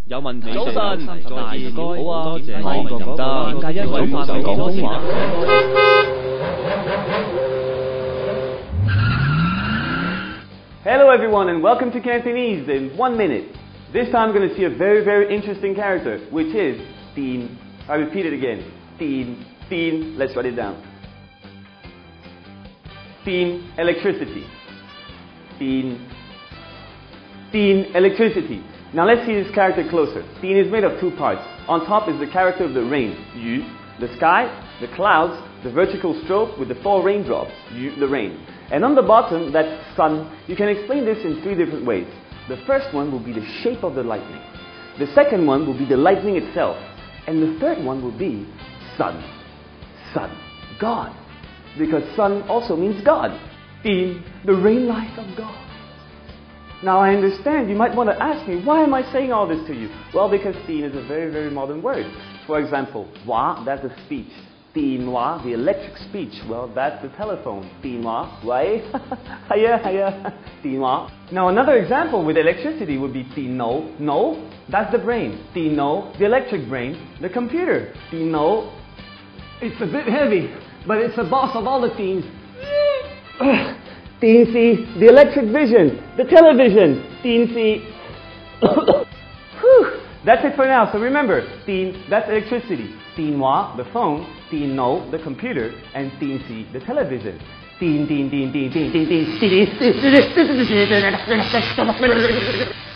有問題早晨再見，好啊， 點解我覺得點解一早發講普通話。 Hello everyone and welcome to Cantonese in 1 minute. This time we're going to see a very, very interesting character, which is Tin. I repeat it again. Tin, Tin, let's write it down. Tin, electricity. Tin, Tin, electricity. Now let's see this character closer. Tin is made of two parts. On top is the character of the rain, Yu, the sky, the clouds, the vertical stroke with the 4 raindrops, Yu, the rain. And on the bottom, that's sun. You can explain this in 3 different ways. The first one will be the shape of the lightning. The second one will be the lightning itself. And the third one will be sun. Sun, God. Because sun also means God. Tin, the rain light of God. Now I understand you might want to ask me, why am I saying all this to you? Well, because tin is a very, very modern word. For example, wa, that's a speech. Tin wa, the electric speech. Well, that's the telephone. Tin wa, why? Hiya, hiya. Tin wa. Now another example with electricity would be tin no. No, that's the brain. Tin no, the electric brain, the computer. Tin no. It's a bit heavy, but it's the boss of all the teams. Tin si, the electric vision, the television. Tin si. That's it for now. So remember, tin, that's electricity. Tin wa, the phone. Tin no, the computer. And tin si, the television. Tin, tin, tin, tin, tin, tin, tin, tin.